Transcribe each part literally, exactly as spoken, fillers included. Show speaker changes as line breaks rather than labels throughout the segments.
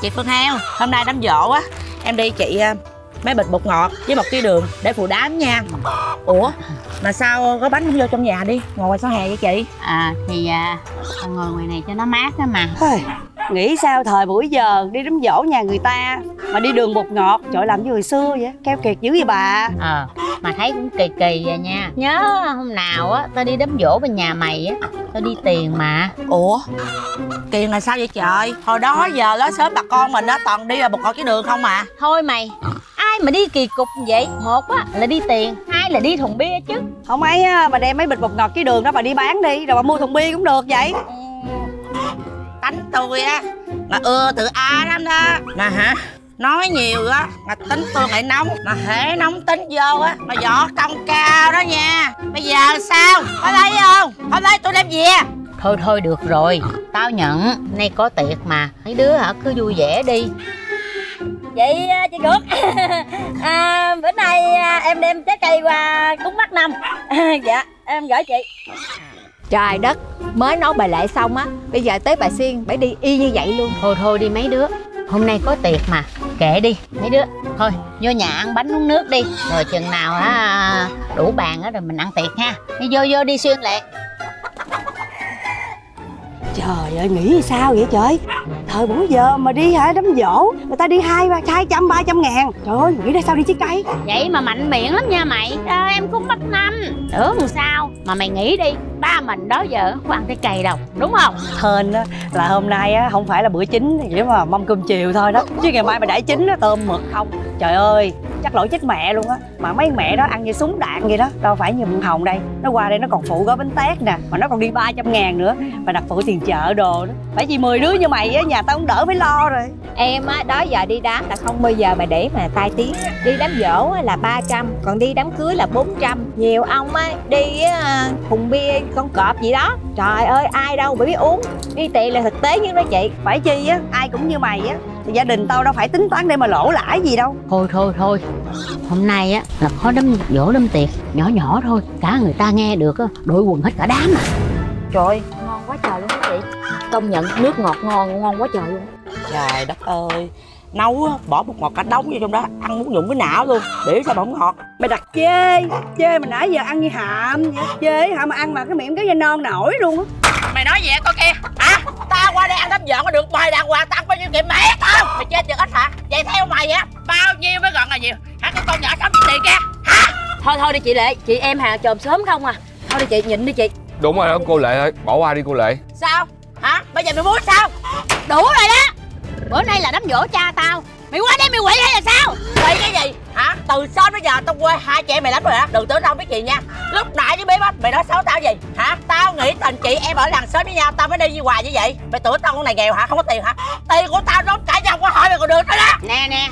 Chị Phương Heo, hôm nay đám giỗ á, em đi chị mấy bịch bột ngọt với một ký đường để phụ đám nha. Ủa mà sao gói bánh không vô trong nhà đi, ngồi ngoài sau hè vậy chị?
À thì à, ngồi ngoài này cho nó mát đó mà.
Nghĩ sao thời buổi giờ đi đám giỗ nhà người ta mà đi đường bột ngọt, trời làm như hồi xưa vậy, keo kiệt dữ vậy bà.
Ờ mà thấy cũng kỳ kỳ vậy nha. Nhớ hôm nào á tao đi đám giỗ bên nhà mày á, tao đi tiền mà.
Ủa tiền là sao vậy trời? Hồi đó giờ lớn sớm bà con mình á toàn đi là bột ngọt với đường không mà.
Thôi mày, ai mà đi kỳ cục vậy? Một á là đi tiền, hai là đi thùng bia chứ.
Không ấy á, bà đem mấy bịch bột ngọt với đường đó bà đi bán đi, rồi bà mua thùng bia cũng được vậy.
Tánh tôi á mà ưa tự a lắm đó. Mà hả, nói nhiều á mà tính tôi lại nóng, mà hễ nóng tính vô á mà võ công cao đó nha. Bây giờ sao, có lấy không? Không lấy tôi đem về.
Thôi thôi được rồi, tao nhận, nay có tiệc mà. Mấy đứa hả cứ vui vẻ đi.
Chị chị Phước à, bữa nay em đem trái cây qua cúng bác năm. Dạ em gửi chị.
Trời đất, mới nấu bà Lệ xong á, bây giờ tới bà Xuyên phải đi y như vậy luôn.
Thôi thôi đi mấy đứa, hôm nay có tiệc mà, kệ đi mấy đứa. Thôi vô nhà ăn bánh uống nước đi, rồi chừng nào á đủ bàn á rồi mình ăn tiệc ha. Đi vô vô đi Xuyên Lệ.
Trời ơi, nghĩ sao vậy trời? Thời buổi giờ mà đi hả đám giỗ, người ta đi hai ba hai trăm ba trăm ngàn. Trời ơi, nghĩ ra sao đi chiếc cây?
Vậy mà mạnh miệng lắm nha mày. Ờ, em cũng bắt năm nữa làm sao. Mà mày nghĩ đi, ba mình đó giờ không ăn trái cây đâu, đúng không?
Hên á là hôm nay á không phải là bữa chính, chỉ mà mâm cơm chiều thôi đó. Chứ ngày mai mà đãi chính á, tôm mực không. Trời ơi, chắc lỗi chết mẹ luôn á. Mà mấy mẹ đó ăn như súng đạn vậy đó. Đâu phải như Mận Hồng đây. Nó qua đây nó còn phụ gói bánh tét nè, mà nó còn đi ba trăm ngàn nữa. Mà đặt phụ tiền chợ đồ đó. Phải chỉ mười đứa như mày á, nhà tao cũng đỡ phải lo rồi.
Em á, đó giờ đi đám là không bao giờ mà để mà tai tiếng. Đi đám giỗ á là ba trăm, còn đi đám cưới là bốn trăm. Nhiều ông á, đi á, thùng bia con cọp gì đó. Trời ơi, ai đâu mà biết uống. Đi tiền là thực tế nhất đó chị.
Phải chi á, ai cũng như mày á. Thì gia đình tao đâu phải tính toán để mà lỗ lãi gì đâu.
Thôi thôi thôi, hôm nay á là có đám giỗ đám tiệc nhỏ nhỏ thôi, cả người ta nghe được á đội quần hết cả đám à.
Trời ơi, ngon quá trời luôn đó chị. Công nhận nước ngọt ngon, ngon quá trời luôn.
Trời đất ơi, nấu á, bỏ bột ngọt cả đống vô trong đó, ăn muốn dụng cái não luôn. Để sao mà không ngọt.
Mày đặt chê, chê mà nãy giờ ăn như hạm vậy. Chê hả mà ăn mà cái miệng cái da non nổi luôn á.
Mày nói gì vậy con kia hả? Tao qua đây ăn đám giỗ có được mời đàng hoàng, tao ăn bao nhiêu kịp mẹ tao. Mày chơi chừng ít hả? Vậy theo mày á bao nhiêu mới gần là nhiều hả? Cái con nhỏ sống tiền kia hả?
Thôi thôi đi chị Lệ, chị em hàng chồm sớm không à. Thôi đi chị, nhịn đi chị.
Đúng rồi đó cô Lệ ơi, bỏ qua đi cô Lệ.
Sao hả? Bây giờ mày muốn sao?
Đủ rồi đó, bữa nay là đám giỗ cha tao, mày qua đây mày quậy hay là sao?
Quậy cái gì hả? Từ sớm đến giờ tao quê hai chị em mày lắm rồi hả? Đừng tưởng tao không biết gì nha. Lúc nãy với bếp á mày nói xấu tao gì hả? Tao nghĩ tình chị em ở làng xóm với nhau tao mới đi như hoài như vậy. Mày tưởng tao con này nghèo hả? Không có tiền hả? Tiền của tao nó cả dòng qua hỏi mày còn được nữa đó.
Nè nè,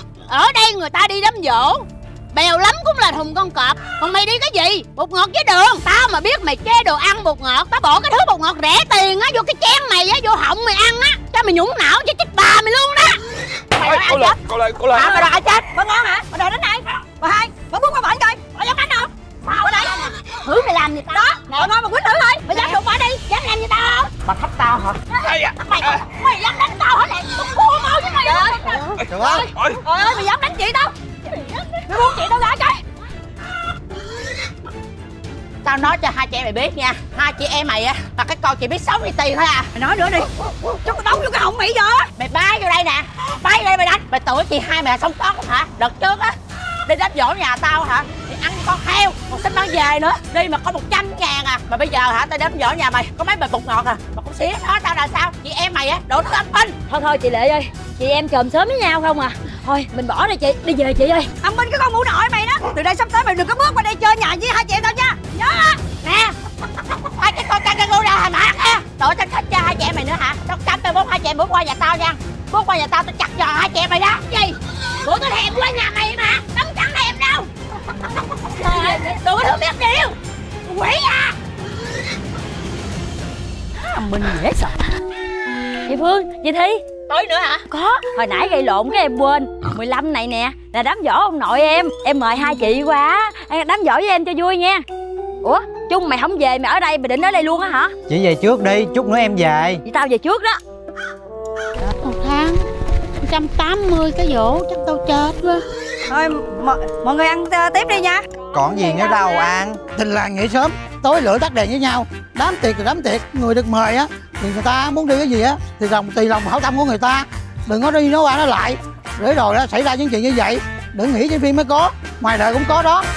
ở đây người ta đi đám giỗ bèo lắm cũng là thùng con cọp, còn mày đi cái gì? Bột ngọt với đường. Tao mà biết mày chê đồ ăn bột ngọt, tao bỏ cái thứ bột ngọt rẻ tiền á vô cái chén mày á, vô họng mày ăn á, cho mày nhũng não cho chết bà mày luôn đó.
Mày nói ai chết?
Cô Lệ, cô Lệ.
Hả? Mày nói ai chết?
Bà ngon hả? Bà đợi đến đây. Bà hai, bà bước qua bển coi. Bà dám đánh không? Sao ở đây?
Thử mày làm gì tao?
Đó, bà ngon bà quýnh thử thôi. Bà dám đụng bà đi.
Dám làm gì tao không?
Bà thách tao hả?
Mày, mày dám đánh tao hả lẹ? Tao cua máu với mày luôn.
Trời ơi.
Trời ơi, mày dám đánh chị tao. Mày buông chị tao ra coi.
Tao nói cho hai chị em mày biết nha, hai chị em mày á là cái con chỉ biết sống đi tiền thôi à.
Mày nói nữa đi. Cho cái bóng vô cái họng mày giờ.
Mày bay vô đây nè, bay vô đây mày đánh. Mày tưởng chị hai mày là sống tốt hả? Đợt trước á đi đám giỗ nhà tao hả thì ăn con heo còn xin mang về nữa, đi mà có một trăm ngàn à. Mà bây giờ hả tao đám giỗ nhà mày có mấy bịch bột ngọt à mà cũng xía nó tao là sao? Chị em mày á đổ tâm binh.
Thôi thôi chị Lệ ơi, chị em chồm sớm với nhau không à. Thôi mình bỏ đi chị, đi về chị ơi.
Âm binh cái con mụ nội mày đó. Từ đây sắp tới mày đừng có bước qua đây chơi nhà với hai chị em tao nha. Nhớ á.
Nè, hai cái con kangaroo ra hả mà ha? Đổi tao thích cho hai chị em mày nữa hả? Tao cấm tao bốn hai chị em bước qua nhà tao nha. Bước qua nhà tao tao chặt giò hai chị em mày đó.
Gì? Bữa tao thèm qua nhà mày mà, tao chẳng thèm đâu. Trời ơi, đừng có thương biết điều. Quỷ à.
Âm binh dễ sợ. Chị Phương, chị Thi.
Tối nữa hả?
Có, hồi nãy gây lộn cái em quên. mười lăm này nè là đám giỗ ông nội em. Em mời hai chị qua đám giỗ với em cho vui nha. Ủa, Trung mày không về mày ở đây, mày định ở đây luôn á hả?
Chị về trước đi, chút nữa em về.
Vậy tao về trước đó.
Một tháng trăm tám mươi cái vỗ chắc tao chết quá.
Thôi mọi, mọi người ăn uh, tiếp đi nha.
Còn gì nữa đâu ăn. Tình làng nghĩa sớm, tối lửa tắt đèn với nhau. Đám tiệc là đám tiệc, người được mời á thì người ta muốn đi cái gì á thì lòng tùy lòng hảo tâm của người ta. Đừng có đi nói qua nói lại, để rồi đó xảy ra những chuyện như vậy. Đừng nghĩ trên phim mới có, ngoài đời cũng có đó.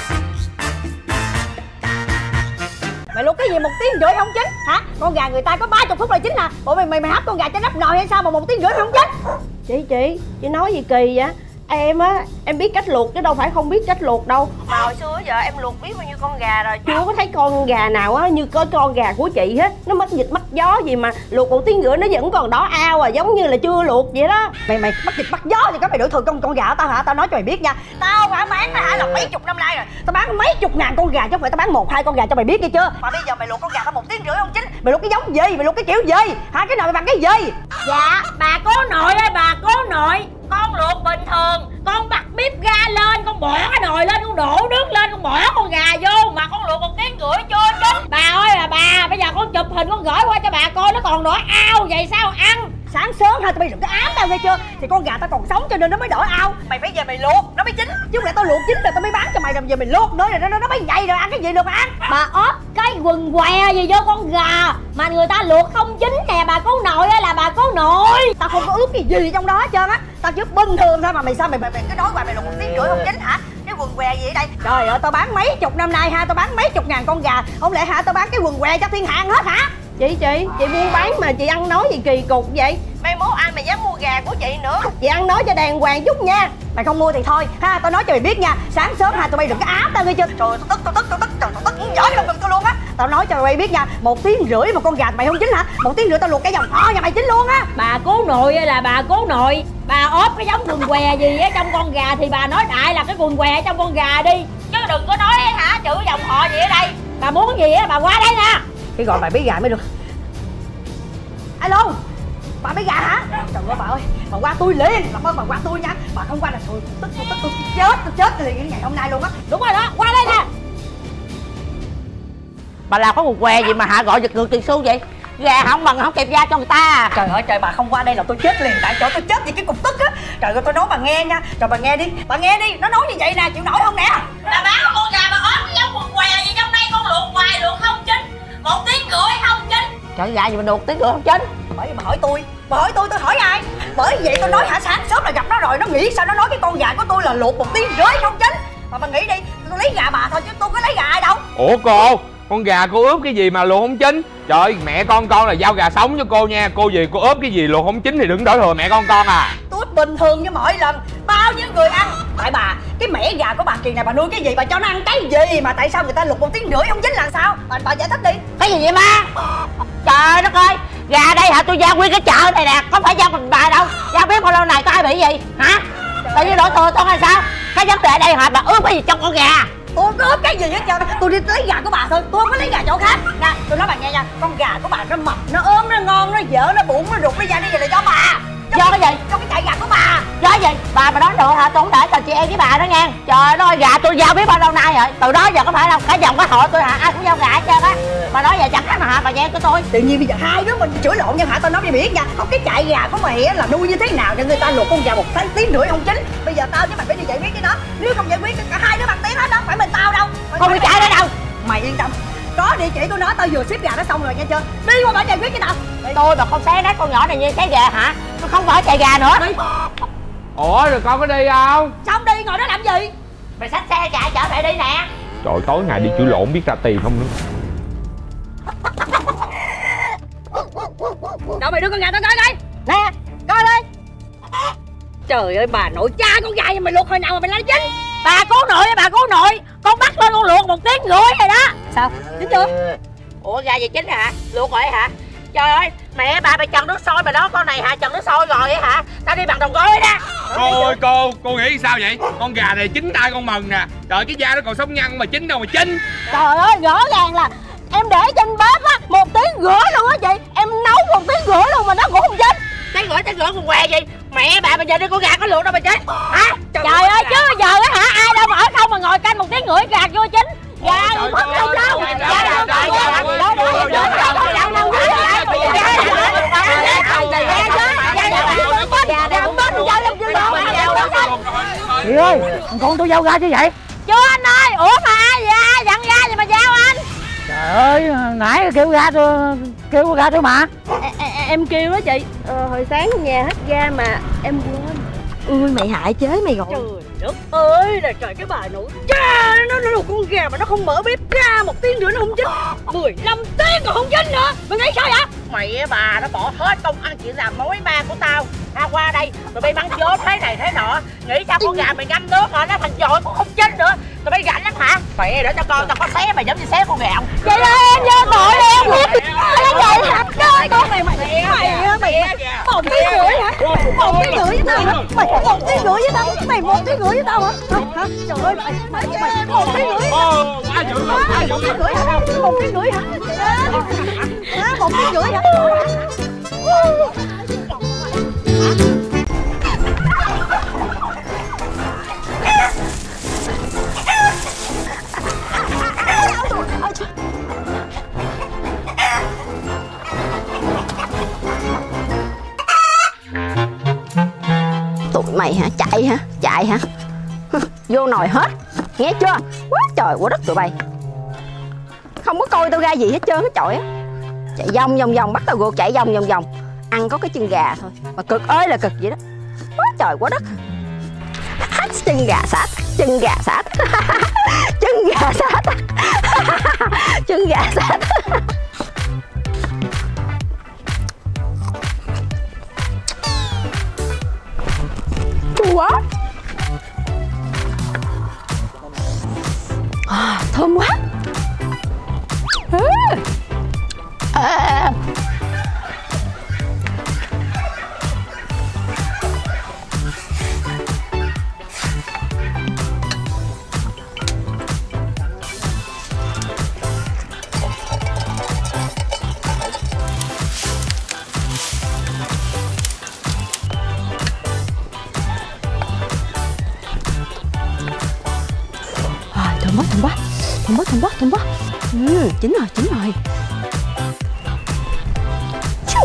Mày luộc cái gì một tiếng rưỡi không chín hả? Con gà người ta có ba mươi phút là chín à? Bộ mày mày mày hấp con gà cho nắp nồi hay sao mà một tiếng rưỡi không chín?
Chị chị chị nói gì kỳ vậy? Em á, em biết cách luộc chứ đâu phải không biết cách luộc đâu. Mà hồi xưa giờ em luộc biết bao nhiêu con gà rồi, chưa có thấy con gà nào á như có con gà của chị hết. Nó mất dịch mất gió gì mà luộc một tiếng rưỡi nó vẫn còn đỏ ao à, giống như là chưa luộc vậy đó.
Mày mày mất dịch mất gió thì có mày đuổi thường con con gà tao hả? Tao nói cho mày biết nha. Tao hả bán hả là mấy chục năm nay rồi. Tao bán mấy chục ngàn con gà chứ không phải tao bán một hai con gà cho mày biết nghe chưa? Mà bây giờ mày luộc con gà tao một tiếng rưỡi không chín. Mày luộc cái giống gì? Mày luộc cái kiểu gì? Hả? Cái nồi mày bằng cái gì?
Dạ bà cố nội ơi bà cố nội, con luộc bình thường, con bật bếp ga lên, con bỏ cái nồi lên, con đổ nước lên, con bỏ con gà vô mà con luộc một tiếng rưỡi chưa chín. Bà ơi là bà, bây giờ con chụp hình con gửi qua cho bà coi nó còn đỏ ao vậy sao ăn?
Sáng sớm ha tụi mày đừng có ám tao nghe chưa? Thì con gà tao còn sống cho nên nó mới đỏ ao. Mày phải về mày luộc nó mới chín, chứ không lẽ tao luộc chín rồi tao mới bán cho mày rồi giờ mày luộc nữa rồi nó nó mới dày rồi ăn cái gì được mà ăn.
Bà ốp cái quần què gì vô con gà mà người ta luộc không chín nè bà cố nội ơi là bà cố nội.
Tao không có ướp cái gì trong đó hết trơn á, tao chỉ bình thường thôi mà mày sao mày mày, mày cứ nói hoài mày luộc một tiếng rưỡi không chín hả? Cái quần què gì ở đây? Trời ơi tao bán mấy chục năm nay ha, tao bán mấy chục ngàn con gà, không lẽ hả tao bán cái quần què cho thiên hạ hết hả?
Chị chị chị buôn bán mà chị ăn nói gì kỳ cục vậy? Mai mốt ai mà dám mua gà của chị nữa.
Chị ăn nói cho đàng hoàng chút nha. Mày không mua thì thôi ha, tao nói cho mày biết nha. Sáng sớm ha tụi bay đừng có ám tao nghe chưa? Trời ơi tao tức tao tức tao tức tao tức giỏi trong tôi luôn á. Tao nói cho mày biết nha, một tiếng rưỡi mà con gà mày không chín hả? Một tiếng rưỡi tao luộc cái dòng kho nhà mày chín luôn á.
Bà cố nội ơi là bà cố nội, bà ốp cái giống quần què gì ở trong con gà thì bà nói đại là cái quần què ở trong con gà đi, chứ đừng có nói hả chữ dòng họ gì ở đây. Bà muốn gì á bà qua đây nè.
Cái gọi mày biết gà mới được. Alo, bà biết gà hả? Trời ơi bà ơi, bà qua tôi liền, làm ơn bà qua tôi nha. Bà không qua là tôi tức tôi tức tôi chết, tôi chết liền cái ngày hôm nay luôn á.
Đúng rồi đó, qua đây nè.
Bà làm có một què gì mà hả gọi giật ngược tiền xu vậy? Gà không bằng không kịp ra cho người ta. Trời ơi trời, bà không qua đây là tôi chết liền tại chỗ, tôi chết vì cái cục tức á. Trời ơi tôi nói bà nghe nha, trời bà nghe đi, bà nghe đi, nó nói như vậy nè, chịu nổi không nè?
Bà bán con gà bà ốp cái giống quần què gì trong đây, con luộc hoài luộc không chín, một tiếng rưỡi không chín.
Trời gà gì mà luộc tiếng rưỡi không chín? Bởi vì bà hỏi tôi, bà hỏi tôi tôi hỏi ai? Bởi vậy tôi nói hả sáng sớm là gặp nó rồi, nó nghĩ sao nó nói cái con gà của tôi là luộc một tiếng rưỡi không chín. Mà bà nghĩ đi, tôi lấy gà bà thôi chứ tôi có lấy gà ai đâu.
Ủa cô, con gà cô ướp cái gì mà luộc không chín? Trời ơi, mẹ con con là giao gà sống cho cô nha. Cô gì cô ướp cái gì luộc không chín thì đừng đổ thừa mẹ con con à.
Tôi ướp bình thường như mỗi lần, bao nhiêu người ăn. Tại bà, cái mẻ gà của bà Kỳ này bà nuôi cái gì, bà cho nó ăn cái gì mà tại sao người ta luộc một tiếng rưỡi không chín là sao? Bà, bà giải thích đi. Cái gì vậy ma? Trời đất ơi, gà đây hả, tôi giao nguyên cái chợ này nè, có phải giao mình bà đâu. Giao biết bao lâu này có ai bị gì hả? Tự nhiên đổ thừa tôi hay sao? Cái vấn đề đây hả, bà ướp cái gì trong con gà? Tôi không có ướp cái gì hết trơn, tôi đi lấy gà của bà thôi, tôi không có lấy gà chỗ khác. Nè, tôi nói bà nghe nha, con gà của bà nó mập, nó ốm, nó ngon, nó dở, nó bụng, nó ruột, nó da đi vậy là do bà. Do cái gì? Do cái chạy gà của bà. Do cái gì? Bà mà nói được hả, tôi không để tình chị em với bà đó nha. Trời ơi, gà tôi giao biết bao lâu nay rồi, từ đó giờ có phải đâu, cả dòng cái hội tôi hả, ai cũng giao gà hết trơn á. Bà nói vậy chẳng khác mà hả, bà nghe của tôi. Tự nhiên bây giờ hai đứa mình chửi lộn nhau hả, tao nói mày biết nha. Không cái chạy gà của mày á là nuôi như thế nào cho người ta luộc con gà một tháng tiếng rưỡi không chín. Bây giờ tao với mày phải đi giải quyết cái đó. Nếu không giải quyết cả hai đứa bằng tiếng hết đó, phải mình tao đâu. Không đi chạy nữa đâu. Mày yên tâm. Có địa chỉ tôi nói tao vừa ship gà nó xong rồi nghe chưa? Đi qua bển giải quyết cái nào. Tôi mà không xé nát con nhỏ này như cái gà hả? Tôi không phải chạy gà nữa. Đi.
Ủa rồi con có đi không?
Xong đi, ngồi đó làm gì? Mày xách xe gà chở mẹ đi nè.
Trời tối ngày đi chửi lộn biết ra tiền không nữa.
Đâu mày đưa con gà tao coi coi. Nè, coi đi. Trời ơi bà nội cha con gà mày luộc hồi nào mà mày lấy chín?
Bà cố nội ơi bà cố nội, con bắt lên con luộc một tiếng rưỡi rồi đó.
Sao? Chín chưa? Ủa gà gì chín hả? Luộc rồi hả? Trời ơi, mẹ bà mày trần nước sôi mà đó, con này hả trần nước sôi rồi ấy hả? Tao đi bằng đồng gói đó.
Cô ơi cô, cô nghĩ sao vậy? Con gà này chín tay con mừng nè. Trời cái da nó còn sống nhăn mà chín đâu mà chín.
Trời ơi, rõ ràng là em để trên bếp á một tiếng rưỡi luôn á chị. Em nấu một tiếng rưỡi luôn mà nó cũng không chín.
Tiếng rưỡi, tiếng rưỡi con què gì? Mẹ bà bây giờ đi con gà có luộc đâu mà chết. Hả?
Trời, Trời ơi chứ bây giờ á hả, ai đâu mà ở không mà ngồi canh một tiếng rưỡi gà vô chín. Gà gì mất không đâu. Gà đâu.
Chị ơi, con tôi giao ra chứ vậy?
Chú anh ơi, ủa mà ai vậy? Ai dặn ra gì mà giao anh?
Trời ơi, nãy kêu ra tôi kêu ra tôi mà.
em, em kêu đó chị. Ờ, hồi sáng nhà hết ga mà em quên. Ui mày hại chế mày gọi.
Trời đất ơi là trời, cái bà nội cha nó nó là con gà mà nó không mở bếp ra một tiếng nữa nó không chín, mười lăm tiếng còn không chín nữa. Mày nghĩ sao vậy? Mày á bà, nó bỏ hết công ăn chuyện làm mối ma của tao. Tao qua đây tụi bay mắng vốn thế này thế nọ, nghĩ sao con gà mày ngâm nước hả, nó thành dội cũng không chín nữa. Tụi bay rảnh lắm hả? Mẹ để cho con tao có xé mày giống như xé con gà không?
Vậy là em vô tội em biết. Nó vậy hả? Mày mày mày mày mày một tiếng rưỡi hả? Một tiếng rưỡi với tao hả? Mày một tiếng rưỡi với tao? Mày một tiếng rưỡi với tao hả? Hả? Trời ơi mày mày mày một tiếng rưỡi.
Quá dữ luôn, quá dữ luôn.
Một tiếng rưỡi hả? Hả? Một tiếng rưỡi hả?
Tụi mày hả? Chạy hả? Chạy hả? Vô nồi hết, nghe chưa? Quá trời quá đất tụi bay, không có coi tao ra gì hết trơn hết trọi á. Chạy vòng vòng vòng, bắt tao gượt chạy vòng vòng vòng, ăn có cái chân gà thôi mà cực ơi là cực vậy đó. Quá trời quá đất. Chân gà sát, chân gà sát, chân gà sát, chân gà sát. Chua quá. À, thơm quá. À. À. Thơm quá, thơm quá, thơm quá, thơm quá, thơm quá. Ừ, chín rồi, chín rồi. Chú.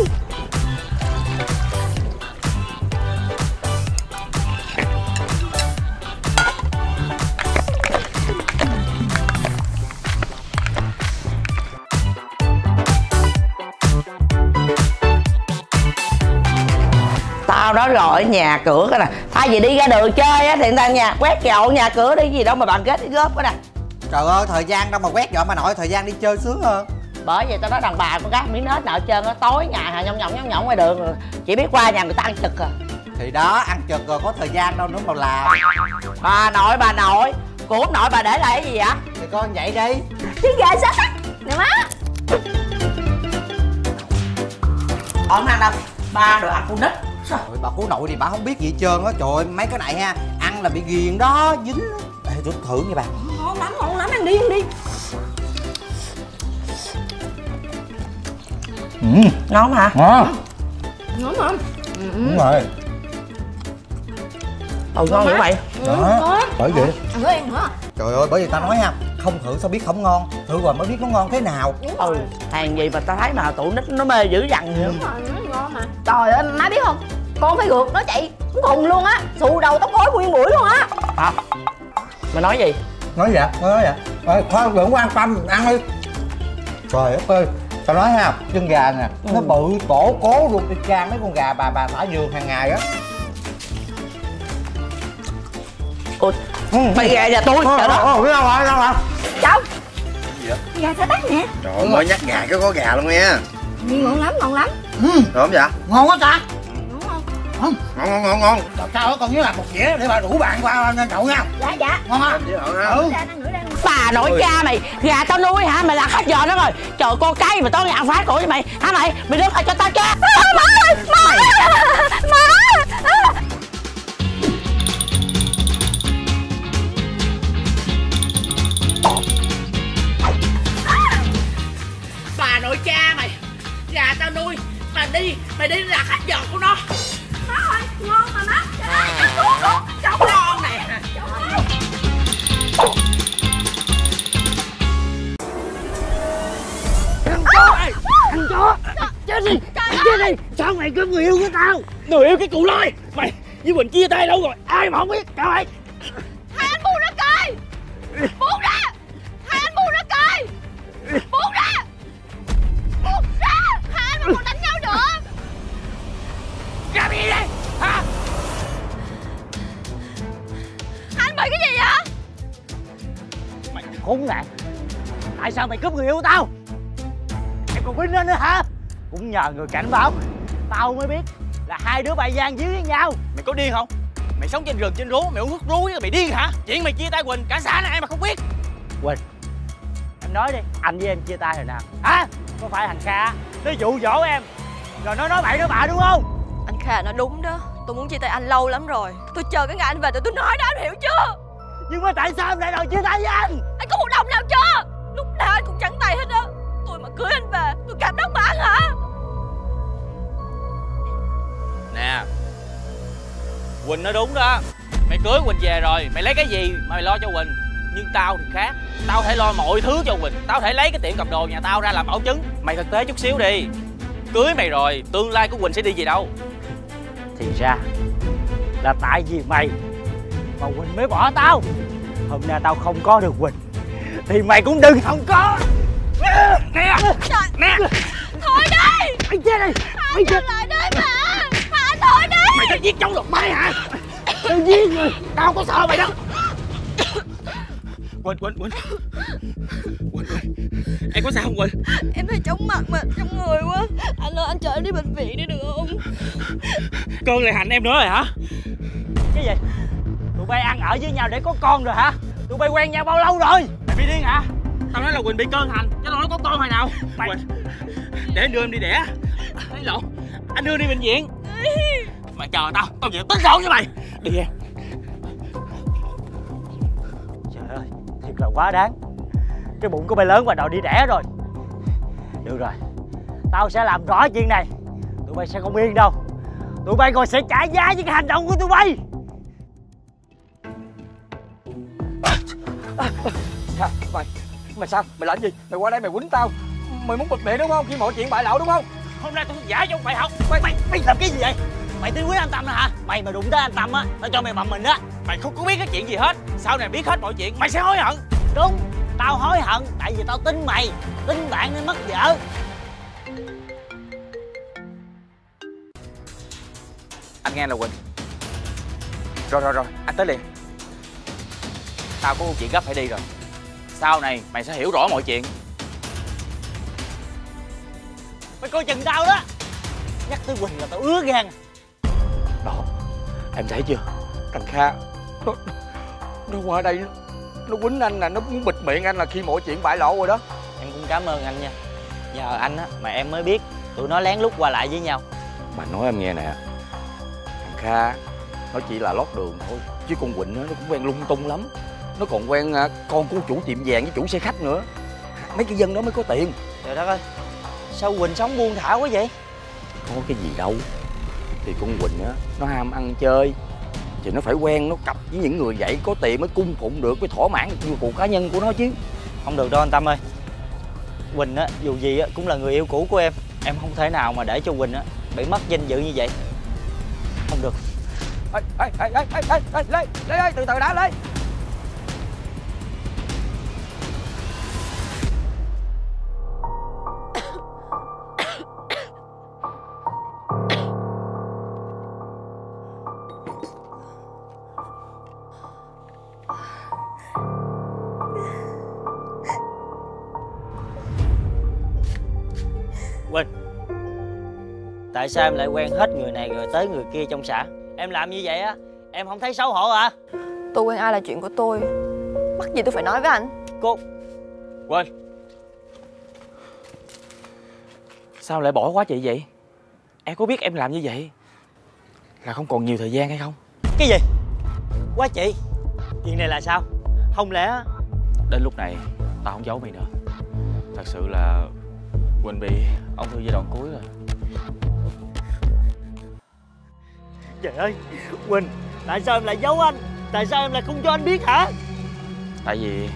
Tao nói rồi, nhà cửa cái nè, thay vì đi ra đường chơi á thì người ta nhà quét dọn nhà cửa đi, gì đâu mà bàn kết góp cái nè.
Trời ơi, thời gian đâu mà quét dọn mà nội, thời gian đi chơi sướng hơn.
Bởi vậy tao nói đàn bà con gái miếng hết nợ trơn á, tối ngày hà nhông nhông nhông nhông ngoài đường chỉ biết qua nhà người ta ăn trực à.
Thì đó, ăn trực rồi có thời gian đâu nữa mà làm.
Bà nội, bà nội, của nội bà để lại cái gì vậy?
Thì con vậy đi.
Chứ gà sát nè má.
Không ăn đâu, ba đồ ăn con nít.
Trời ơi, bà cố nội thì bà không biết gì hết trơn á. Trời ơi, mấy cái này ha, ăn là bị ghiền đó, dính. Ê, tôi thử nha bà.
Ngon lắm, ngon lắm, ăn đi, ăn đi.
Ừ.
Ngon hả?
Ngon.
Ngon không?
Ừ. Đúng rồi.
Ừ, ngon như vậy.
Đó, bởi vậy.
Ăn nữa, ăn nữa.
Trời ơi, bởi vì tao nói ha, không thử sao biết không ngon, thử rồi mới biết nó ngon thế nào.
Ừ, hàng gì mà tao thấy mà tụi nít nó mê dữ dằn vậy.
Đúng rồi, nó ngon mà. Trời ơi, má biết không? Con phải gượt nó chạy khùng luôn á, xù đầu tóc gối nguyên buổi luôn á.
Hả? Mày nói gì?
Nói vậy, nói vậy. Rồi, khoan đừng quan tâm, ăn đi. Trời đất ơi, tao nói ha, chân gà nè, ừ. nó bự cổ cố luôn, đi trang mấy con gà bà bà thả vườn hàng ngày á.
Ủa, ừ. Mày gà nhà tôi.
Ồ,
Trời đất.
ồ, biết đâu rồi, đâu rồi.
Cháu.
Gì vậy?
Gà xả tắc nè.
Trời ơi, mới nhắc gà cái có gà luôn nha.
Ngon lắm, ngon lắm.
Ừ.
Được không vậy?
Ngon quá ta.
Ngon không?
Không.
Ngon ngon ngon ngon.
Rồi sao á, con nhớ làm một dĩa để bà rủ bạn qua nhậu nha.
Dạ dạ.
Ngon hả?
Ừ.
Bà nội cha mày, gà tao nuôi hả? Mày làm hết giờ nó rồi. Trời, con cái mà tao ăn phá cổ cho mày. Hả mày? Mày đứng lại cho tao cha.
Má ơi, má ơi. Má.
Bà nội cha mày, gà tao nuôi, mày đi, mày đi là hết giờ của nó.
Má ơi, ngon mà má. Trời ơi,
À.
cứu con.
Cháu ngon nè.
Thằng chó ơi, thằng chó. Chết đi, chết đi. Sao mày có người yêu của tao?
Người yêu cái cụ lôi. Mày với Quỳnh chia tay đâu rồi? Ai mà không biết. Trời ơi,
Buông ra. Hai anh buông ra coi. Buông ra. Buông ra. Hai anh mà còn đánh nhau nữa.
Ra đi đi. Hả?
Hai anh bị cái gì vậy?
Mày khốn nạn. Tại sao mày cướp người yêu tao? Em còn quýnh nó nữa hả? Cũng nhờ người cảnh báo tao mới biết là hai đứa bay gian díu với nhau.
Mày có điên không? Mày sống trên rừng trên rú, mày uống thuốc rú mày điên hả? Chuyện mày chia tay Quỳnh cả xã này ai mà không biết.
Quỳnh, em nói đi, anh với em chia tay rồi nào? Hả? Có phải thằng Kha nó dụ dỗ em rồi nó nói bậy nói bạ đúng không?
Anh Kha nói đúng đó. Tôi muốn chia tay anh lâu lắm rồi. Tôi chờ cái ngày anh về rồi tôi nói đó, anh hiểu chưa?
Nhưng mà tại sao em lại đòi chia tay với anh?
Anh có một đồng nào chưa? Lúc nào anh cũng trắng tay hết á. Tôi mà cưới anh về, tôi cảm động mà anh hả?
Nè, Quỳnh nói đúng đó. Mày cưới Quỳnh về rồi, mày lấy cái gì mà mày lo cho Quỳnh? Nhưng tao thì khác. Tao thể lo mọi thứ cho Quỳnh. Tao thể lấy cái tiệm cầm đồ nhà tao ra làm bảo chứng. Mày thực tế chút xíu đi. Cưới mày rồi, tương lai của Quỳnh sẽ đi về đâu?
Thì ra là tại vì mày mà Quỳnh mới bỏ tao. Hôm nay tao không có được Quỳnh thì mày cũng đừng không có.
Nè, nè.
Thôi đi.
Mày chết đi. Mày chết
lại đây mà. Mà thôi đi.
Mày sẽ giết cháu được mày hả?
Tao giết người.
Tao không có sợ mày đâu. Quỳnh, Quỳnh, Quỳnh. Quỳnh ơi, em có sao không Quỳnh?
Em thấy chóng mặt mà trong người quá. Anh ơi, anh chở em đi bệnh viện đi được không?
Cơn lại hành em nữa rồi hả?
Cái gì? Tụi bay ăn ở với nhau để có con rồi hả? Tụi bay quen nhau bao lâu rồi?
Mày bị điên hả? Tao nói là Quỳnh bị cơn hành, chứ đâu nó có con hồi nào. Mày... Quỳnh, để anh đưa em đi đẻ. Thấy lộn, anh đưa đi bệnh viện. Mày chờ tao, tao về tính sổ với mày. Đi em.
Trời ơi, thiệt là quá đáng. Cái bụng của mày lớn và đòi đi đẻ rồi. Được rồi, tao sẽ làm rõ chuyện này. Tụi bay sẽ không yên đâu. Tụi bay còn sẽ trả giá với cái hành động của tụi bay.
Sao? Mày, mày sao? Mày làm gì? Mày qua đây mày quýnh tao. Mày muốn bịt miệng đúng không? Khi mọi chuyện bại lộ đúng không? Hôm nay tao giả cho mày học. Mày, mày, mày làm cái gì vậy? Mày tin quý anh Tâm hả? Mày mà đụng tới anh Tâm á, tao cho mày bầm mình á. Mày không có biết cái chuyện gì hết. Sau này biết hết mọi chuyện, mày sẽ hối hận.
Đúng, tao hối hận tại vì tao tin mày, tin bạn nên mất vợ.
Anh nghe là Quỳnh. Rồi rồi rồi, anh tới liền. Tao có chuyện gấp phải đi rồi. Sau này mày sẽ hiểu rõ mọi chuyện.
Mày coi chừng tao đó. Nhắc tới Quỳnh là tao ứa gan.
Đó, em thấy chưa? Thằng Kha Nó, nó qua đây nó quýnh anh là nó muốn bịt miệng anh là khi mọi chuyện bại lộ rồi đó.
Em cũng cảm ơn anh nha. Nhờ anh á mà em mới biết tụi nó lén lút qua lại với nhau.
Mà nói em nghe nè, thằng Kha nó chỉ là lót đường thôi, chứ con Quỳnh nó cũng quen lung tung lắm. Nó còn quen con của chủ tiệm vàng với chủ xe khách nữa. Mấy cái dân đó mới có tiền.
Trời đất ơi, sao Quỳnh sống buông thả quá vậy?
Có cái gì đâu. Thì con Quỳnh á, nó ham ăn chơi thì nó phải quen, nó cặp với những người vậy có tiền mới cung phụng được, mới thỏa mãn nhu cầu cá nhân của nó chứ.
Không được đâu anh Tâm ơi. Quỳnh á, dù gì á cũng là người yêu cũ của em. Em không thể nào mà để cho Quỳnh á bị mất danh dự như vậy. Không được.
Ê, ê, ê, ê, ê, ê, ê, Lê, Lê ơi, từ từ đã, Lê.
Quỳnh, tại sao em lại quen hết người này rồi tới người kia trong xã? Em làm như vậy á, em không thấy xấu hổ hả?
Tôi quen ai là chuyện của tôi. Mắc gì tôi phải nói với anh?
Cô
Quỳnh, sao lại bỏ quá chị vậy? Em có biết em làm như vậy là không còn nhiều thời gian hay không?
Cái gì? Quá chị, chuyện này là sao? Không lẽ...
Đến lúc này tao không giấu mày nữa. Thật sự là Quỳnh bị ung thư giai đoạn cuối rồi.
Trời ơi, Quỳnh, tại sao em lại giấu anh? Tại sao em lại không cho anh biết hả?
Tại vì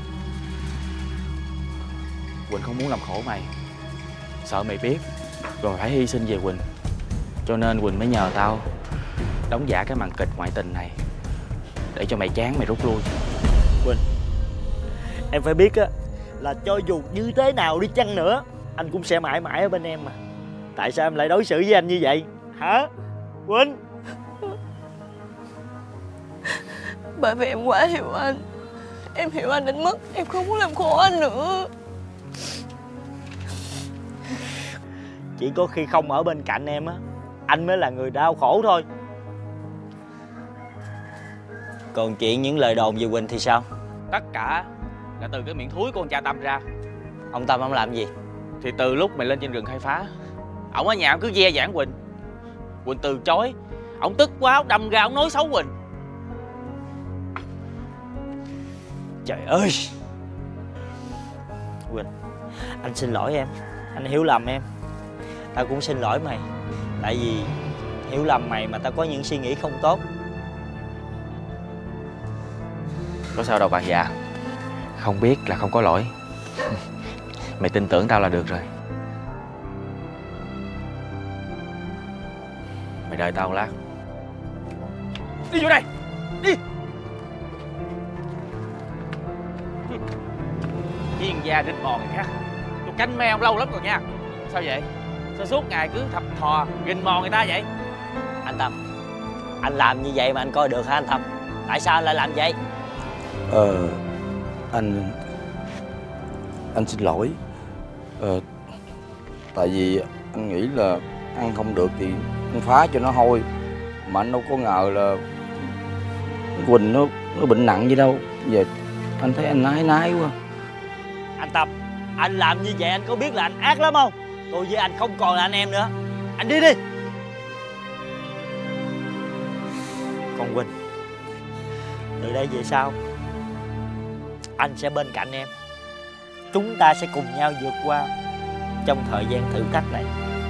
Quỳnh không muốn làm khổ mày, sợ mày biết rồi phải hy sinh về Quỳnh. Cho nên Quỳnh mới nhờ tao đóng giả cái màn kịch ngoại tình này để cho mày chán mày rút lui.
Quỳnh,
Em phải biết á, là cho dù như thế nào đi chăng nữa, anh cũng sẽ mãi mãi ở bên em mà. Tại sao em lại đối xử với anh như vậy hả Quỳnh?
Bởi vì em quá hiểu anh. Em hiểu anh đến mức em không muốn làm khổ anh nữa.
Chỉ có khi không ở bên cạnh em á, anh mới là người đau khổ thôi. Còn chuyện những lời đồn về Quỳnh thì sao?
Tất cả là từ cái miệng thúi của con cha Tâm ra.
Ông Tâm ông làm gì?
Thì từ lúc mày lên trên rừng khai phá, ổng ở nhà ổng cứ ve vãn Quỳnh. Quỳnh từ chối, ổng tức quá, ổng đâm ra ổng nói xấu Quỳnh.
Trời ơi Quỳnh, anh xin lỗi em. Anh hiểu lầm em. Tao cũng xin lỗi mày. Tại vì hiểu lầm mày mà tao có những suy nghĩ không tốt.
Có sao đâu bạn già. Không biết là không có lỗi. Mày tin tưởng tao là được rồi. Mày đợi tao một lát. Đi vô đây. Đi. Chuyên gia rình mò người khác. Tôi canh me ông lâu lắm rồi nha. Sao vậy? Sao suốt ngày cứ thập thò rình mò người ta vậy?
Anh Tâm, anh làm như vậy mà anh coi được hả anh Tâm? Tại sao anh lại làm vậy?
Ờ Anh Anh xin lỗi. Ờ Tại vì anh nghĩ là ăn không được thì anh phá cho nó thôi. Mà anh đâu có ngờ là Quỳnh nó nó bệnh nặng gì đâu. Giờ anh thấy anh nái nái quá.
Anh Tâm, anh làm như vậy anh có biết là anh ác lắm không? Tôi với anh không còn là anh em nữa. Anh đi đi. Còn Quỳnh, từ đây về sau anh sẽ bên cạnh em. Chúng ta sẽ cùng nhau vượt qua trong thời gian thử thách này.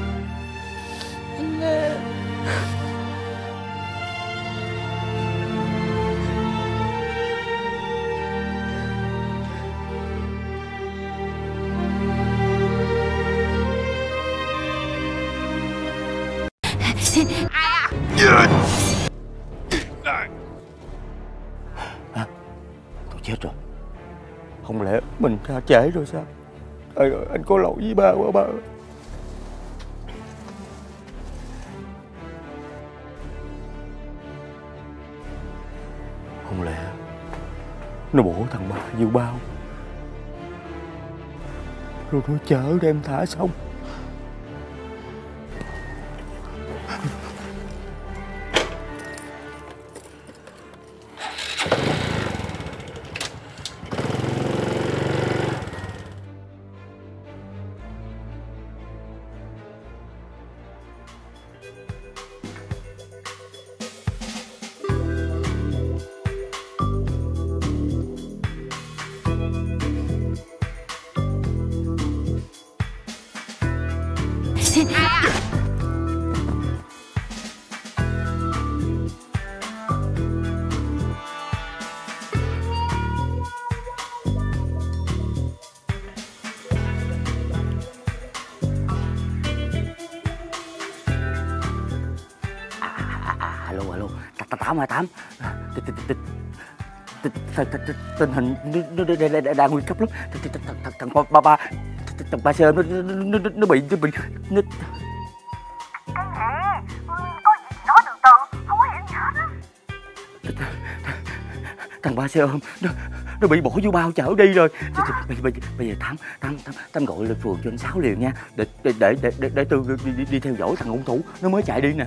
À, tôi chết rồi. Không lẽ mình ra trễ rồi sao? Ơi, anh có lỗi với ba quá ba. Không lẽ nó bổ thằng ba vô bao rồi nó chở đem thả xong?
Tám hai tám, tình hình đang nguy cấp lắm. Thằng ba ba thằng ba xe nó nó nó bị nó bị nó.
Cái gì? Có gì thì nói từ từ, không có hiểu gì hết á.
Thằng ba xe ôm nó nó bị bỏ vô bao chở đi rồi. Bây giờ bây giờ tám tám tám tám gọi lên phường cho anh Sáu liền nha, để để để để để tôi đi, đi, đi theo dõi thằng hung thủ nó mới chạy đi nè.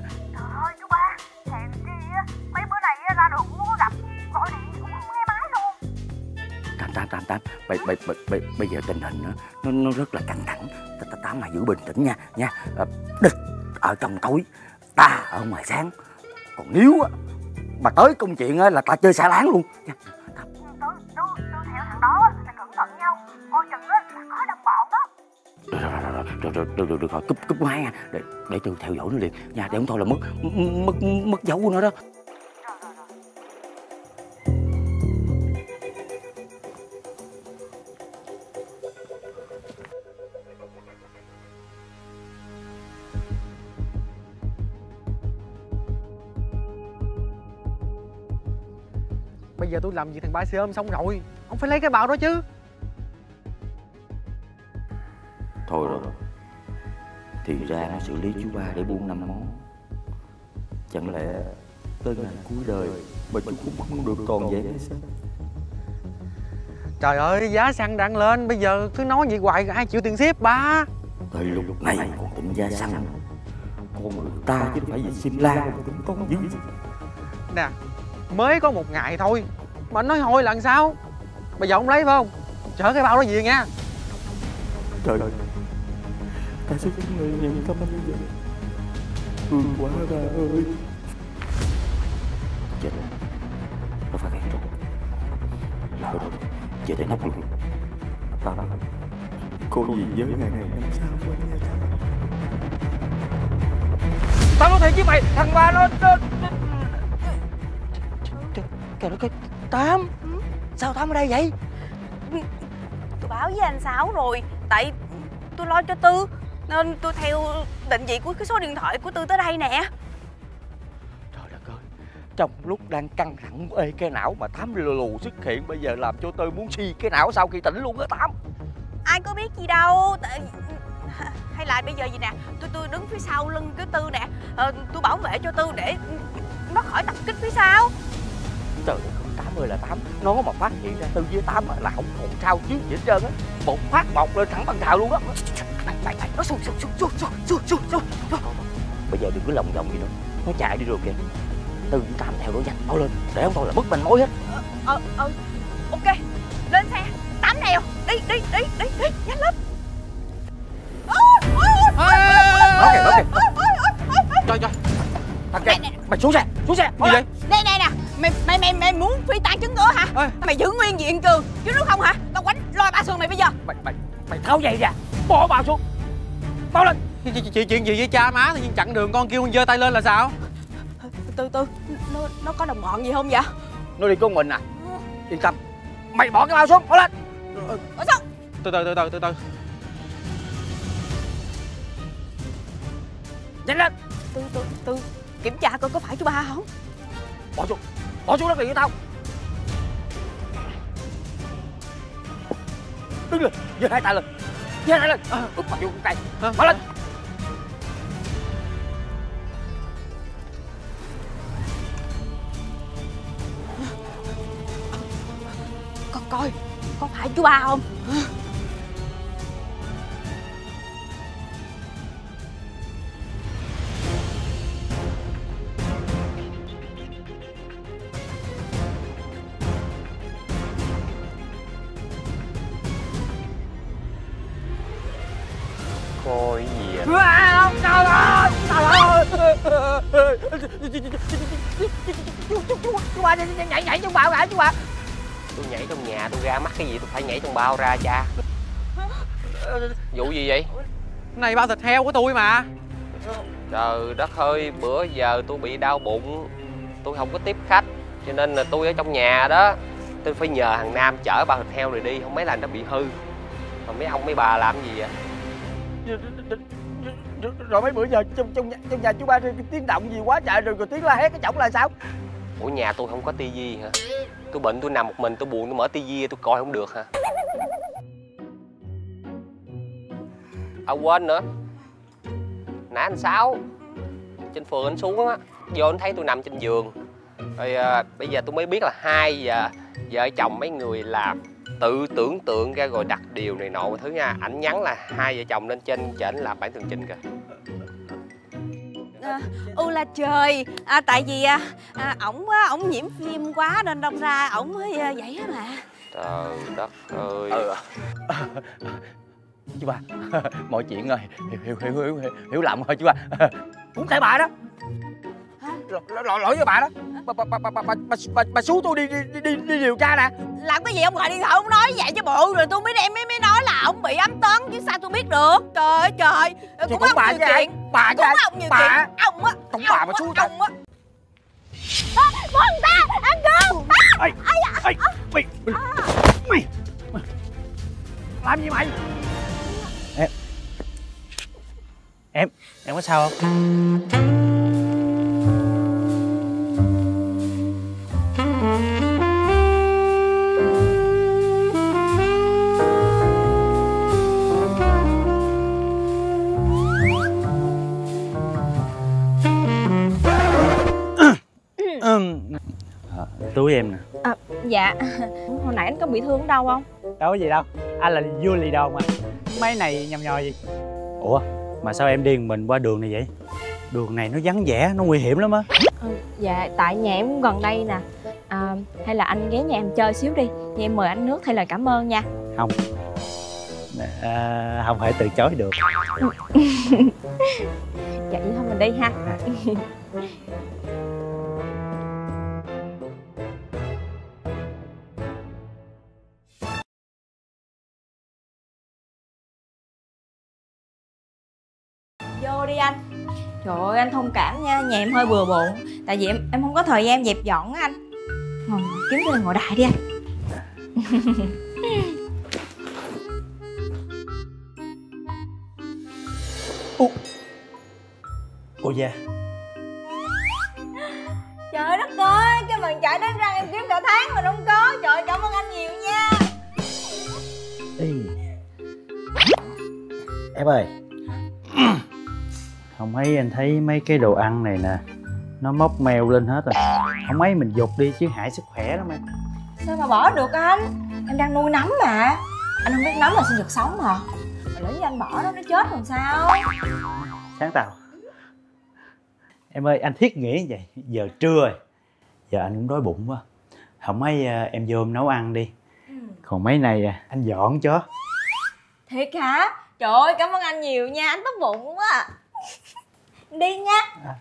Tám tám tám bây bây bây bây giờ tình hình nó nó, nó rất là căng thẳng. Tám mà giữ bình tĩnh nha nha. Địch ở trong tối, ta ở ngoài sáng. Còn nếu mà tới công chuyện là ta chơi xả láng luôn nha.
Tôi tôi tôi theo thằng đó là cẩn thận nhau, coi chừng là có đồng bọn đó.
Được rồi được được được rồi, cúp cúp máy nha, để để tôi theo dõi nó liền nha, để không thôi là mất mất mất dấu của nó đó.
Bây giờ tôi làm gì thằng ba xe ôm xong rồi, ông phải lấy cái bao đó chứ.
Thôi rồi, thì ra nó xử lý chú ba để buông năm món. Chẳng lẽ tới ngày cuối đời mà chú cũng không được còn vậy hay sao?
Trời ơi, giá xăng đang lên, bây giờ cứ nói vậy hoài ai chịu tiền ship ba.
Tới lúc này còn tính giá xăng, con người ta chứ đâu phải gì Simla mà tính toán dữ.
Nè, mới có một ngày thôi mà anh nói hồi là làm sao? Bây giờ ông lấy phải không? Chở cái bao đó về nha.
Trời ơi, tại sao chúng người nhận tâm như vậy? Thương quá ba ơi. Chết rồi, nó phải ghen rồi. Thôi rồi, về tới nóc luôn. Ta cô gì với ngày này làm sao quên nha.
Tao nói thiệt với mày, thằng ba nó... nó...
Trời đất ơi, Tám, sao Tám ở đây vậy?
Tôi báo với anh Sáu rồi, tại tôi lo cho Tư nên tôi theo định vị của cái số điện thoại của Tư tới đây nè.
Trời đất ơi, trong lúc đang căng thẳng ê cái não mà Tám lù lù xuất hiện, bây giờ làm cho tôi muốn suy cái não sau khi tỉnh luôn á Tám.
Ai có biết gì đâu. Tại... hay là bây giờ gì nè, tôi tôi đứng phía sau lưng cái Tư nè, ờ, tôi bảo vệ cho Tư để nó khỏi tập kích phía sau.
Trời ơi, Tám ơi là Tám, nó mà phát hiện ra Tư với Tám là không còn sao chứ gì hết trơn á. Một phát bọc lên thẳng băng cào luôn á. Mày mày mày nó xuống xuống xuống xuống xuống xuống xuống xuống. Bây giờ đừng có lòng vòng gì nữa, nó chạy đi rồi kìa. Tư với Tám theo đuổi nhanh, mau lên, để không thôi là mất manh mối hết.
Ờ ờ ok, lên xe, Tám nèo, đi đi đi đi đi, nhanh lên.
Nó kìa, nó kìa. Trời trời. Thằng kia, mày xuống xe, xuống xe. Gì vậy?
Nè nè nè, mày mày mày mày muốn phi tan chứng cứ hả? Ê. Mày giữ nguyên diện trường chứ đúng không hả? Tao quánh lôi ba xương mày bây giờ.
Mày mày mày tháo giày ra, bỏ bao xuống. Bao lên.
Chị, chị, chị chuyện gì với cha má tự nhiên chặn đường con kêu con giơ tay lên là sao?
Từ từ, nó nó có đồng bọn gì không vậy?
Nó đi con mình à? Yên tâm. Mày bỏ cái bao xuống, bỏ lên.
Bỏ xuống.
Từ từ từ từ từ từ.
Nhanh lên.
Từ từ từ, kiểm tra coi có phải chú ba không?
Bỏ xuống, bỏ xuống đất liền với tao. Đứng lên, giơ hai tay lên, giơ hai tay lên, úp mặt vô cái tay, bỏ lên.
Con coi, có phải chú ba không?
Coi gì vậy?
Wow, trời ơi, trời ơi. Chú chú chú chú ba nhảy nhảy trong bao hả chú ba?
Tôi nhảy trong nhà tôi ra mắc cái gì tôi phải nhảy trong bao ra cha. Vụ gì vậy?
Này bao thịt heo của tôi mà.
Trời đất ơi, bữa giờ tôi bị đau bụng, tôi không có tiếp khách cho nên là tôi ở trong nhà đó. Tôi phải nhờ thằng Nam chở bao thịt heo này đi, không mấy là nó bị hư. Mà mấy ông mấy bà làm gì vậy?
Rồi mấy bữa giờ trong trong nhà, trong nhà chú ba tiếng động gì quá trời rồi, rồi tiếng la hét cái chổng là sao?
Ủa nhà tôi không có tivi hả? Tôi bệnh tôi nằm một mình tôi buồn tôi mở tivi tôi coi không được hả? À quên nữa, nãy anh Sáu trên phường anh xuống á, vô anh thấy tôi nằm trên giường rồi à, bây giờ tôi mới biết là hai giờ vợ chồng mấy người làm tự tưởng tượng ra rồi đặt điều này nọ thứ nha. Ảnh nhắn là hai vợ chồng lên trên cho ảnh làm bản tường trình kìa.
À, u là trời, à, tại vì à, à, ổng ổng nhiễm phim quá nên đâm ra ổng mới à, vậy á mà.
Trời đất ơi.
Ừ. Chú ba, mọi chuyện rồi hiểu hiểu hiểu hiểu, hiểu lầm thôi chú ba. Cũng tại bà đó. Lỗi lỗi với bà đó. Bà bà bà bà bà bà, bà, bà xuống tôi đi đi đi đi điều tra nè.
Làm cái gì ông gọi điện thoại ông nói vậy chứ bộ, rồi tôi mới đem mới mới nói là ông bị ấm tấn chứ sao tôi biết được. Trời ơi trời.
Thì cũng bà chứ ai? Bà chứ ai? Bà.
Ông á.
Cũng bà mà xuống tao.
Con ta ăn cơm.
Ê, ê, mày, mày, mày làm gì mày? Em, em, em có sao không?
À, túi em nè.
À, dạ. Hồi nãy anh có bị thương ở đâu không?
Đâu có gì đâu, anh là vua lì đòn mà. Mấy này nhầm nhò gì. Ủa mà sao em đi một mình qua đường này vậy? Đường này nó vắng vẻ, nó nguy hiểm lắm á.
Ừ, dạ tại nhà em cũng gần đây nè. À, hay là anh ghé nhà em chơi xíu đi, nhà em mời anh nước thay lời cảm ơn nha.
Không, à, không thể từ chối được.
Dạ vậy thôi mình đi ha. Vô đi anh. Trời ơi anh thông cảm nha, nhà em hơi bừa bộn. Tại vì em em không có thời gian dẹp dọn á anh. Ngồi kiếm cái ngồi đại đi anh.
Ủa da.
Trời đất ơi, cái bàn chải đánh răng em kiếm cả tháng mà không có. Trời ơi, cảm ơn anh nhiều nha.
Ê. Em ơi. Không mấy anh thấy mấy cái đồ ăn này nè, nó mốc meo lên hết rồi. Không mấy mình dục đi chứ hại sức khỏe lắm em.
Sao mà bỏ được anh? Em đang nuôi nấm mà. Anh không biết nấm là sinh vật sống mà. Mà lỡ như anh bỏ đó nó chết làm sao?
Sáng tạo. Em ơi, anh thiết nghĩ như vậy. Giờ trưa rồi, giờ anh cũng đói bụng quá. Không mấy em vô em nấu ăn đi. Ừ. Còn mấy này anh dọn cho.
Thiệt hả? Trời ơi, cảm ơn anh nhiều nha, anh tốt bụng quá. Đi nha. À.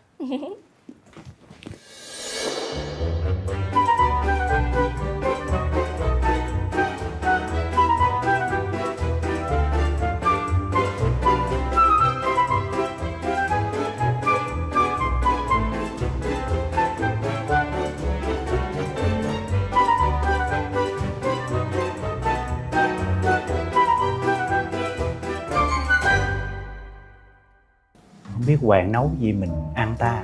Không biết Hoàng nấu gì mình ăn ta.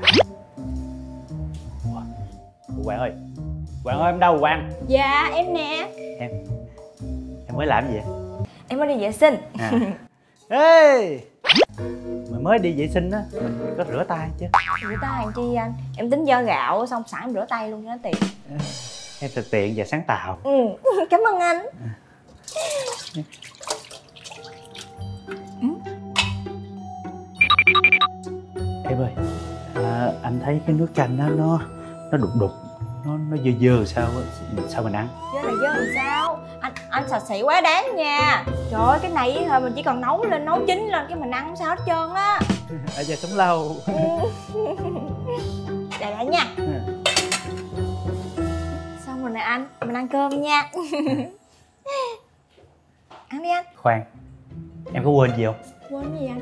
Ủa, Hoàng ơi, Hoàng ơi em đâu Hoàng?
Dạ em nè.
Em Em mới làm gì vậy?
Em mới đi vệ sinh.
À. Ê, mình mới đi vệ sinh á, mình có rửa tay chứ?
Rửa tay làm chi anh? Em tính dơ gạo xong sẵn em rửa tay luôn cho nó tiện.
Em thật tiện và sáng tạo.
Ừ, cảm ơn anh.
Em ơi, à, anh thấy cái nước canh đó nó nó đục đục, nó nó dơ dơ sao sao mình ăn?
Dơ là dơ làm sao? Anh anh sạch sẽ quá đáng nha. Trời ơi cái này thôi mình chỉ cần nấu lên nấu chín lên cái mình ăn không sao hết trơn á.
Ở giờ sống lâu.
Để lại nha. Xong rồi nè anh, mình ăn cơm nha. Ăn đi anh.
Khoan, em có quên gì không?
Quên gì anh?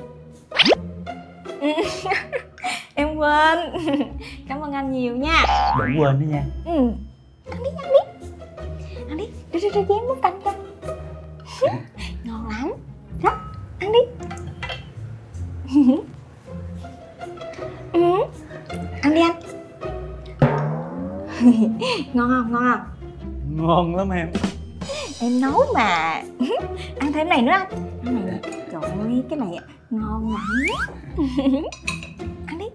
Em quên. Cảm ơn anh nhiều nha.
Đừng quên nữa nha.
Ừ. Ăn đi, ăn đi. Ăn đi, đi đi đi chén múc canh cho. Ngon lắm. Rất, ăn đi. Ừ. Ăn đi anh. Ngon không, ngon không?
Ngon lắm em.
Em nấu mà. Ăn thêm này nữa anh. Ăn này. Trời ơi, cái này ngon lắm. Ăn đi.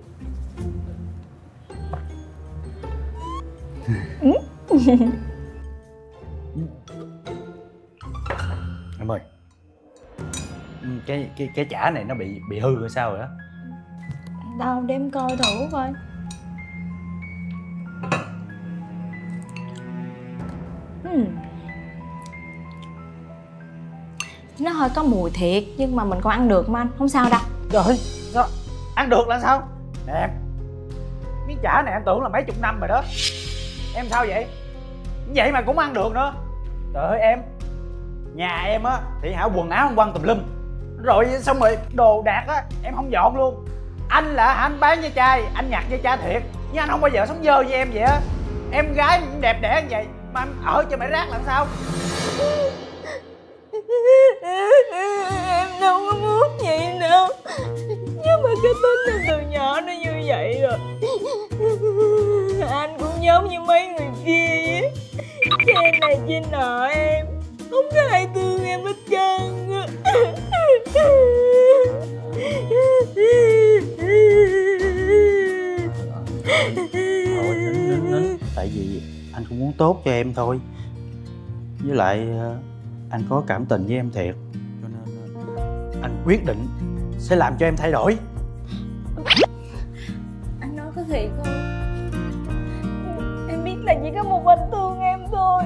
Em ơi, cái cái cái chả này nó bị bị hư rồi sao rồi đó?
Đâu để em coi thử coi. Hmm. Nó hơi có mùi thiệt nhưng mà mình còn ăn được mà anh, không sao đâu.
Trời, sao ăn được là sao? Nè, miếng chả này anh tưởng là mấy chục năm rồi đó. Em sao vậy? Vậy mà cũng ăn được nữa. Trời ơi em, nhà em á thì hả quần áo không quăng tùm lum, rồi xong rồi đồ đạc á em không dọn luôn. Anh là hả anh bán ve chai, anh nhặt ve chai thiệt, nhưng anh không bao giờ sống dơ như em vậy á. Em gái đẹp đẽ như vậy mà em ở cho mẹ rác làm sao?
Em đâu có muốn vậy đâu, nhưng mà cái tính em từ nhỏ nó như vậy rồi. Anh cũng giống như mấy người kia, trên này trên nọ em, không có ai thương em hết trơn.
Thôi nín, nín, nín.
tại vì anh cũng muốn tốt cho em thôi. Với lại anh có cảm tình với em thiệt, cho nên anh quyết định sẽ làm cho em thay đổi.
Anh nói có thiệt không? Em biết là chỉ có một anh thương em thôi.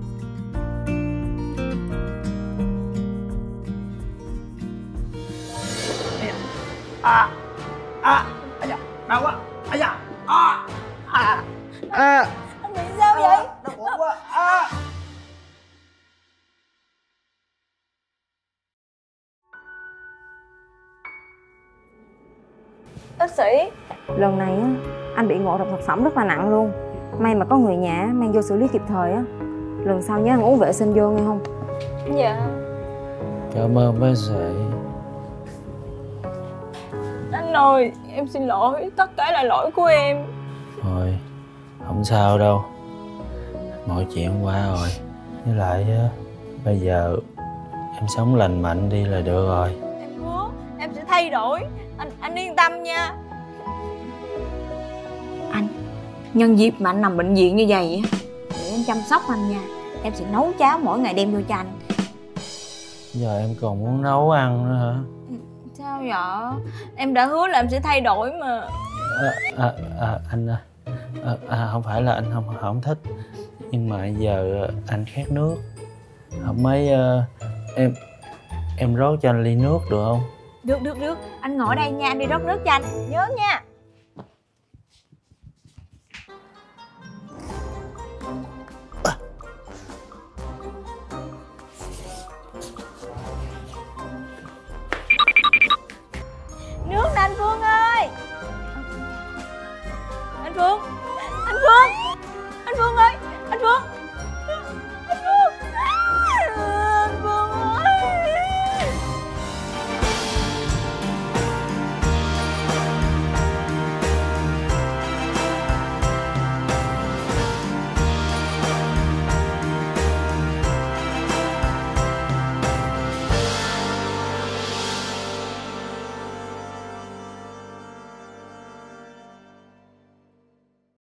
À à à da, đau quá. À da, à à à.
Anh bị sao vậy?
Đau khổ quá. À.
Bác sĩ,
lần này á, anh bị ngộ độc thực phẩm rất là nặng luôn. May mà có người nhà mang vô xử lý kịp thời á. Lần sau nhớ ăn uống vệ sinh vô nghe không?
dạ.
Cảm ơn bác sĩ.
Anh ơi, em xin lỗi, tất cả là lỗi của em.
Thôi, không sao đâu. Mọi chuyện qua rồi. Với lại bây giờ em sống lành mạnh đi là được rồi.
Em hứa, em sẽ thay đổi. Anh anh yên tâm nha. Anh, nhân dịp mà anh nằm bệnh viện như vậy á, để em chăm sóc anh nha. Em sẽ nấu cháo mỗi ngày đem vô cho anh.
Giờ em còn muốn nấu ăn nữa hả?
Sao vậy? Em đã hứa là em sẽ thay đổi mà.
À, à, à, anh à, à, không phải là anh không không thích, nhưng mà giờ anh khát nước. Không mấy uh, em em rót cho anh ly nước được không?
Được được được, anh ngồi đây nha, anh đi rót nước cho anh. Nhớ nha.